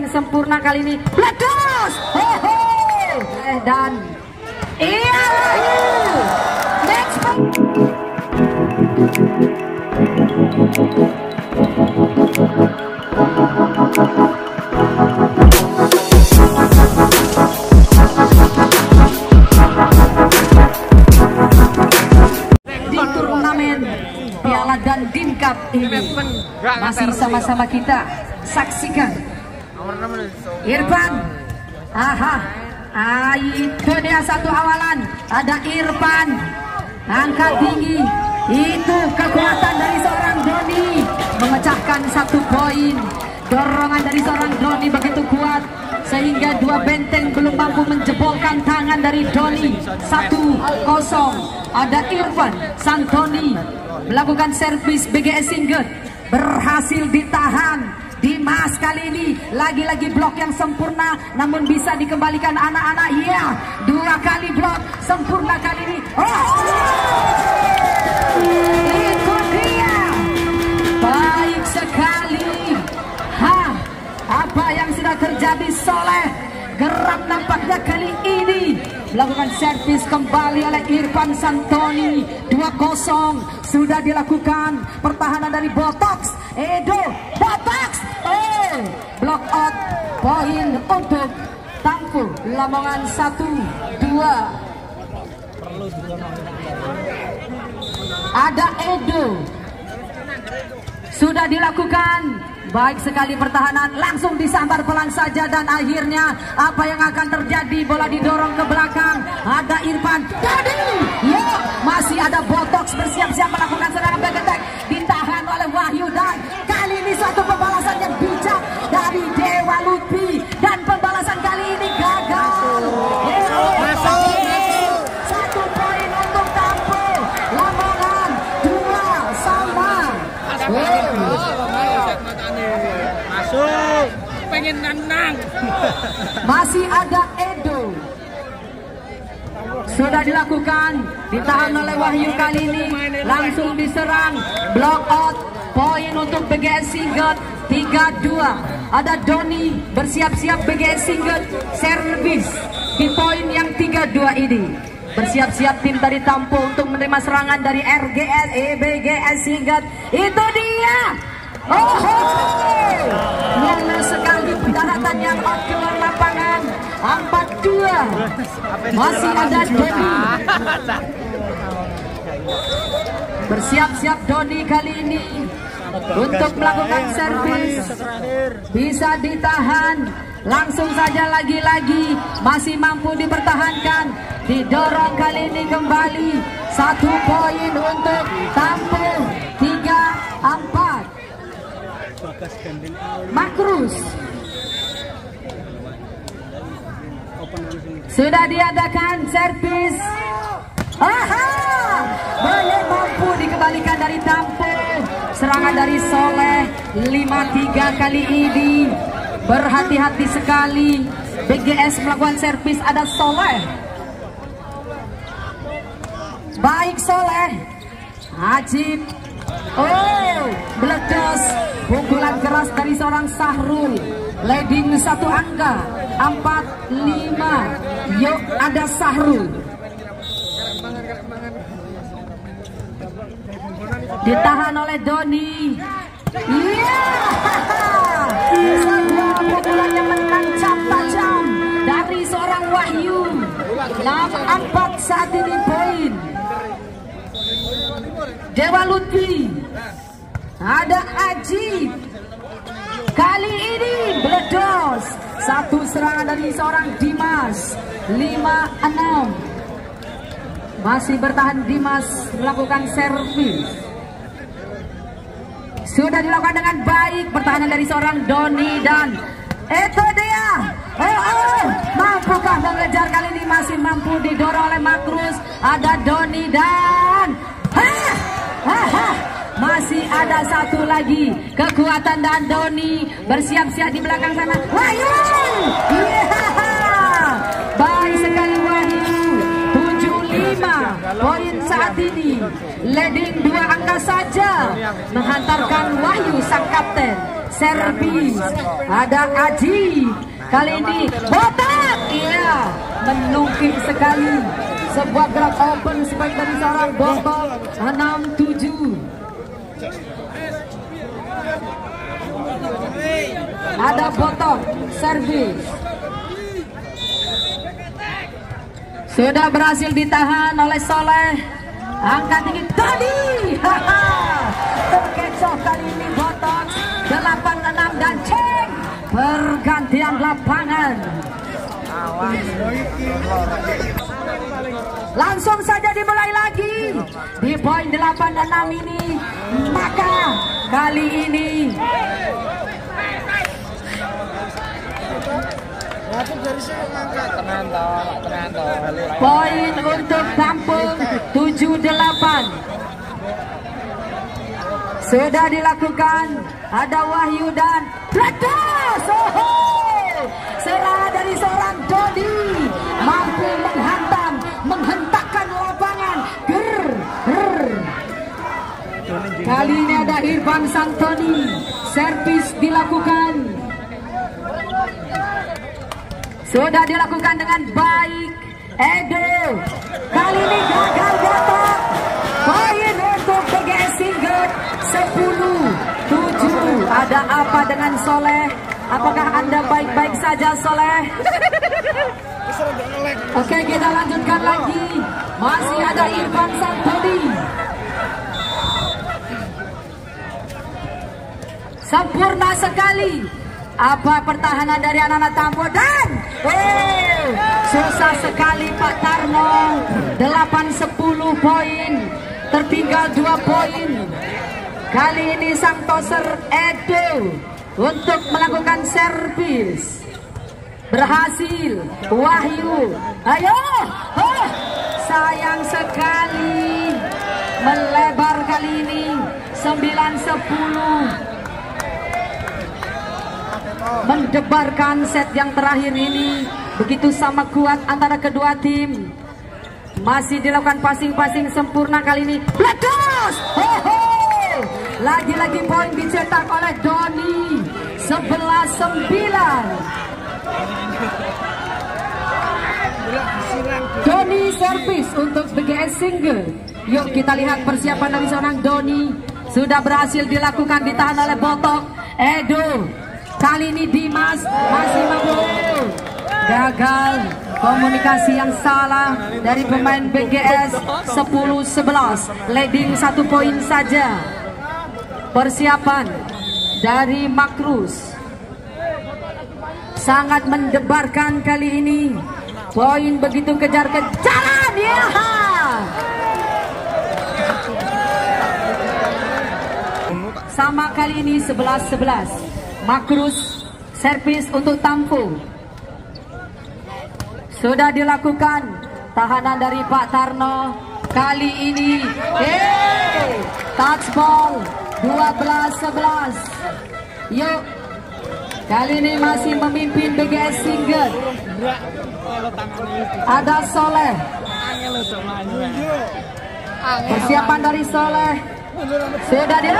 sempurna kali ini. Meletus. Dan iya lagi. Next. Di turnamen Piala dan Dim Cup ini masih sama-sama kita saksikan. Irfan, itu dia satu awalan. Ada Irfan, angkat tinggi. Itu kekuatan dari seorang Doni memecahkan 1 poin. Dorongan dari seorang Doni begitu kuat sehingga 2 benteng belum mampu menjebolkan tangan dari Doni. 1-0. Ada Irfan Santoni melakukan servis BGS Singlet, berhasil ditahan. Dimas kali ini lagi-lagi blok yang sempurna, namun bisa dikembalikan anak-anak. Iya, 2 kali blok sempurna kali ini. Itu dia, baik sekali. Apa yang sudah terjadi? Soleh gerak nampaknya kali ini melakukan servis kembali oleh Irfan Santoni. 2-0 sudah dilakukan. Pertahanan dari Botox, Edo Botox. Block out, poin untuk Tampu Lamongan. 1-2. Ada Edo, sudah dilakukan. Baik sekali pertahanan, langsung disambar pelan saja dan akhirnya apa yang akan terjadi? Bola didorong ke belakang. Ada Irfan, masih ada Botox bersiap-siap melakukan serangan back attack. Ditahan oleh Wahyu dan kali ini satu pembalasan yang bijak dari Dewa Lutfi dan pembalasan kali ini gagal. 1 poin untuk Tampu Lamongan. 2 sama. Masuk, pengen nendang. Masih ada Edo, sudah dilakukan, ditahan oleh Wahyu kali ini, langsung diserang. Block out, poin untuk BGS Singlet. 3-2. Ada Doni bersiap-siap BGS Singlet servis di poin yang 3-2 ini. Bersiap-siap tim dari Tampu untuk menerima serangan dari RGS BGS Singlet. Itu dia. Mana sekali daratan yang out keluar lapangan. 4-2. Masih ada Doni. Bersiap-siap Doni kali ini untuk melakukan servis. Bisa ditahan. Langsung saja lagi-lagi masih mampu dipertahankan. Didorong kali ini kembali. 1 poin untuk Tampu. 3-4. Makrus sudah diadakan servis. Belum mampu dikembalikan dari Tampu. Serangan dari Soleh 5-3 kali ini. Berhati-hati sekali BGS melakukan servis. Ada Soleh. Baik Soleh. Ajib. Meledos. Pukulan keras dari seorang Sahrul. Leading 1 angka. 4-5. Yuk ada Sahrul. Ditahan oleh Doni. Sebuah pukulan yang menancap tajam dari seorang Wahyu. 6-4 saat ini poin. Dewa Lutfi. Ada Ajib. Kali ini meledos. 1 serangan dari seorang Dimas. 5-6. Masih bertahan Dimas melakukan servis. Sudah dilakukan dengan baik pertahanan dari seorang Doni dan itu dia. Mampukah mengejar kali ini? Masih mampu didorong oleh Makrus. Ada Doni dan masih ada 1 lagi. Kekuatan dan Doni bersiap-siap di belakang sana. Wahyu. Baik sekali Wahyu. 7-5 poin saat ini. Leading 2 angka saja menghantarkan Wahyu sang kapten. servis. Ada Aji. Kali ini botak. Iya, menukik sekali. Sebuah gerak open spike dari seorang botak. 6-7. Ada botak servis. Sudah berhasil ditahan oleh Soleh. Angkat tinggi tadi. Terkecoh kali ini botak. 8-6 dan cek. Pergantian lapangan. Langsung saja dimulai lagi di poin 8-6 ini. Maka kali ini poin untuk Kampung 7-8 sudah dilakukan. Ada Wahyu dan ledas. Serangan dari seorang Dodi mampu menghantam, menghentakkan lapangan. Kali ini ada Irfan Santoni. Servis dilakukan. Sudah dilakukan dengan baik. Edo kali ini gagal dapat. Poin untuk PGS Singlet 10-7. Ada apa dengan Soleh? Apakah Anda baik-baik saja, Soleh? Oke, kita lanjutkan lagi. Masih ada Irfan Santoni. Sempurna sekali. Apa pertahanan dari anak-anak Tampo dan susah sekali Pak Tarno. 8-10 poin. Tertinggal 2 poin. Kali ini sang toser Edo untuk melakukan servis. Berhasil. Wahyu. Ayo. Sayang sekali. Melebar kali ini. 9-10. Mendebarkan set yang terakhir ini. Begitu sama kuat antara kedua tim. Masih dilakukan passing-passing sempurna kali ini. Ledos. Lagi-lagi poin dicetak oleh Doni. 11-9. Doni servis untuk BGS Single. Yuk kita lihat persiapan dari seorang Doni. Sudah berhasil dilakukan, ditahan oleh Botok. Edo. Kali ini Dimas masih mampu. Gagal. Komunikasi yang salah dari pemain BGS. 10-11. Leading 1 poin saja. Persiapan dari Makrus. Sangat mendebarkan kali ini. Poin begitu kejar-kejaran. Ya. Sama kali ini 11-11. Makrus servis untuk Tampu. Sudah dilakukan. Tahanan dari Pak Tarno. Kali ini touch ball 12-11. Yuk. Kali ini masih memimpin BGS Single. Ada Soleh. Persiapan dari Soleh. Sudah di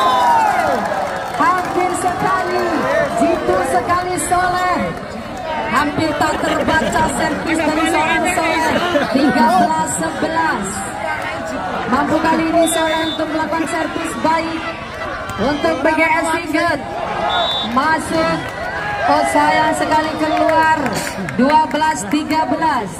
hampir sekali. Jitu sekali Soleh. Hampir tak terbaca servis dari seorang Soleh. 13-11. Mampu kali ini Soleh untuk melakukan servis baik untuk BGS Single. Masuk. Oh sayang sekali keluar. 12-13.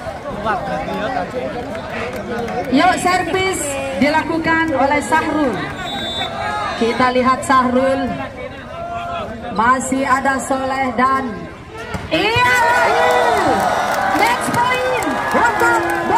Yuk servis dilakukan oleh Sahrul. Kita lihat Sahrul. Masih ada Soleh dan iya lagi. Match point untuk